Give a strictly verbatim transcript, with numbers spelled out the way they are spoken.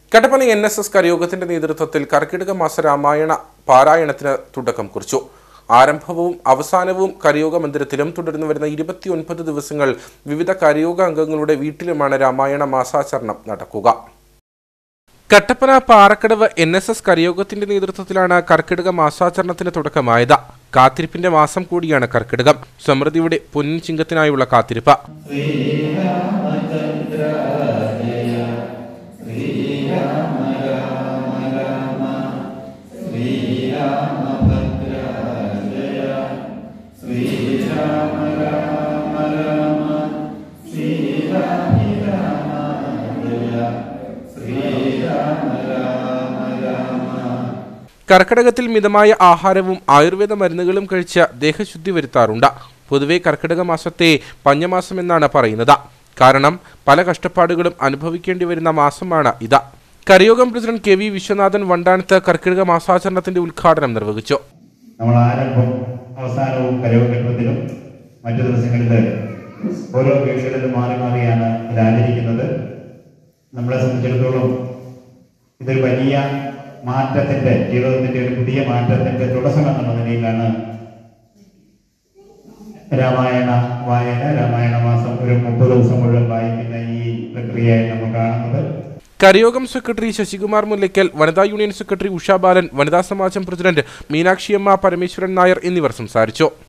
Kattappana N S S കരയോഗത്തിന്റെ നേതൃത്വത്തിൽ കർക്കിടക മാസ രാമായണ പാരായണത്തിന് തുടക്കം കുറിച്ചു. ആരംഭവും അവസാനവും കരയോഗ മന്ദിരത്തിലും തുടർന്നു വരുന്ന ഇരുപത്തിയൊൻപത് ദിവസങ്ങൾ വിവിധ കരയോഗ അംഗങ്ങളുടെ വീട്ടിലുമാണ് രാമായണ മാസാചരണം നടക്കുക. Kattappana Parakkadavu N S S കരയോഗത്തിന്റെ നേതൃത്വത്തിലാണ് കർക്കിടക മാസാചരണത്തിന് തുടക്കമായത്. കാത്തിരിപ്പിന്റെ മാസം കൂടിയാണ് കർക്കിടകം. സമൃദ്ധിയുടെ പൊന്നിൻ ചിങ്ങത്തിനായുള്ള കാത്തിരിപ്പ്. കർക്കിടകത്തിൽ മിതമായ ആഹാരവും ആയുർവേദ മരുന്നുകളും കഴിച്ച് ദേഹശുദ്ധി വരുത്താറുണ്ട്. പൊതുവെ കർക്കിടക മാസത്തെ പഞ്ഞമാസം എന്നാണ് പറയുന്നത്. കാരണം പല കഷ്ടപ്പാടുകളും അനുഭവിക്കേണ്ടി വരുന്ന മാസമാണ് ഇത്. കരയോഗം president K V Viswanathan Vandanath കർക്കിടക മാസാചരണത്തിന്റെ ഉദ്ഘാടനം നിർവഹിച്ചു. നമ്മൾ ആരംഭം അവസാനവും കരയോഗത്തിലും മറ്റു ദിവസങ്ങളിൽ ഓരോ വീടുകളിലും മാറി മാറിയാണ് ഇത് ആചരിക്കുന്നത്. നമ്മളെ സംബന്ധിച്ചിടത്തോളം ഇതൊരു വലിയ മാറ്റത്തിന്റെ ജീവിതത്തിന്റെ ഒരു പുതിയ മാറ്റത്തിന്റെ തുടക്കം എന്നുള്ള നിലയിലാണ് രാമായണ വായന, രാമായണ മാസം ഒരു മുപ്പത് ദിവസം മുഴുവൻ വായിക്കുന്ന ഈ പ്രക്രിയയായി നമ്മൾ കാണുന്നത്. കരയോഗം സെക്രട്ടറി ശശികുമാർ മുല്ലയ്ക്കൽ, വനിതാ യൂണിയൻ സെക്രട്ടറി ഉഷാ ബാലൻ, വനിതാ സമാജം പ്രസിഡന്റ് മീനാക്ഷിയമ്മ പരമേശ്വരൻ നായർ എന്നിവർ സംസാരിച്ചു.